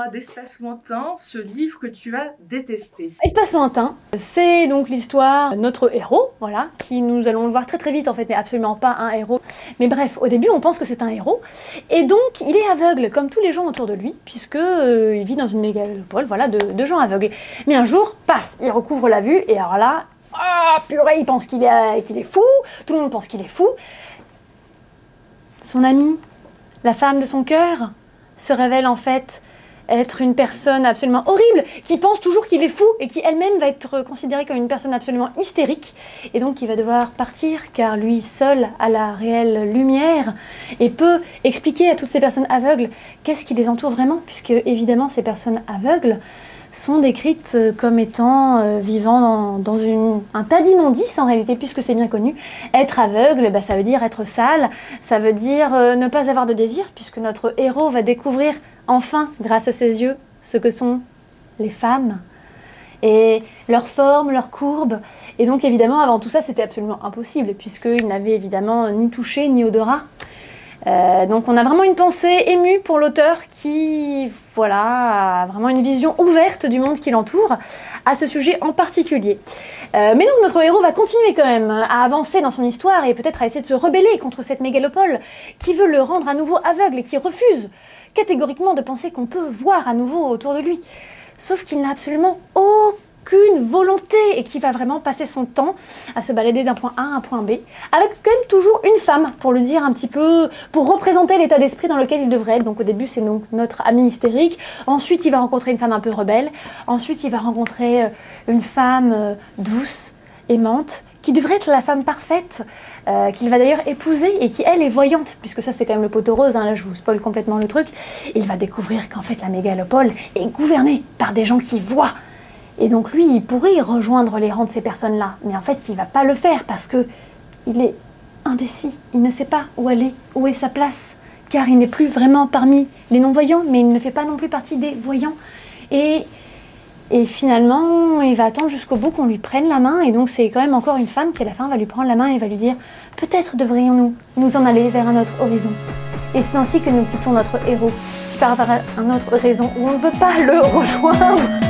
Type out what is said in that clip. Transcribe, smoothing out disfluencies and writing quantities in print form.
d'Espace Lointain, ce livre que tu as détesté. Espace Lointain, c'est donc l'histoire de notre héros, voilà, qui nous allons le voir très très vite en fait n'est absolument pas un héros. Mais bref, au début on pense que c'est un héros, et donc il est aveugle comme tous les gens autour de lui, puisque il vit dans une mégalopole, voilà, de gens aveugles. Mais un jour, paf, il recouvre la vue, et alors là, ah purée, il pense qu'il est fou, tout le monde pense qu'il est fou. Son amie, la femme de son cœur, se révèle en fait être une personne absolument horrible, qui pense toujours qu'il est fou et qui elle-même va être considérée comme une personne absolument hystérique, et donc il va devoir partir car lui seul a la réelle lumière et peut expliquer à toutes ces personnes aveugles qu'est-ce qui les entoure vraiment, puisque évidemment ces personnes aveugles sont décrites comme étant vivant dans un tas d'immondices en réalité, puisque c'est bien connu. Être aveugle, bah, ça veut dire être sale, ça veut dire ne pas avoir de désir, puisque notre héros va découvrir enfin, grâce à ses yeux, ce que sont les femmes, et leur forme, leur courbe. Et donc évidemment, avant tout ça, c'était absolument impossible, puisqu'il n'avait évidemment ni touché, ni odorat. Donc on a vraiment une pensée émue pour l'auteur qui, voilà, a vraiment une vision ouverte du monde qui l'entoure à ce sujet en particulier. Mais donc notre héros va continuer quand même à avancer dans son histoire et peut-être à essayer de se rebeller contre cette mégalopole qui veut le rendre à nouveau aveugle et qui refuse catégoriquement de penser qu'on peut voir à nouveau autour de lui. Sauf qu'il n'a absolument aucune volonté et qui va vraiment passer son temps à se balader d'un point A à un point B, avec quand même toujours une femme, pour le dire un petit peu, pour représenter l'état d'esprit dans lequel il devrait être. Donc au début c'est donc notre ami hystérique, ensuite il va rencontrer une femme un peu rebelle, ensuite il va rencontrer une femme douce, aimante, qui devrait être la femme parfaite, qu'il va d'ailleurs épouser et qui elle est voyante, puisque ça c'est quand même le poteau rose, hein, là je vous spoil complètement le truc. Il va découvrir qu'en fait la mégalopole est gouvernée par des gens qui voient. Et donc lui, il pourrait rejoindre les rangs de ces personnes-là, mais en fait, il va pas le faire parce que il est indécis. Il ne sait pas où aller, où est sa place, car il n'est plus vraiment parmi les non-voyants, mais il ne fait pas non plus partie des voyants. Et finalement, il va attendre jusqu'au bout qu'on lui prenne la main, et donc c'est quand même encore une femme qui à la fin va lui prendre la main et va lui dire « Peut-être devrions-nous nous en aller vers un autre horizon ». Et c'est ainsi que nous quittons notre héros, qui part vers un autre horizon où on ne veut pas le rejoindre.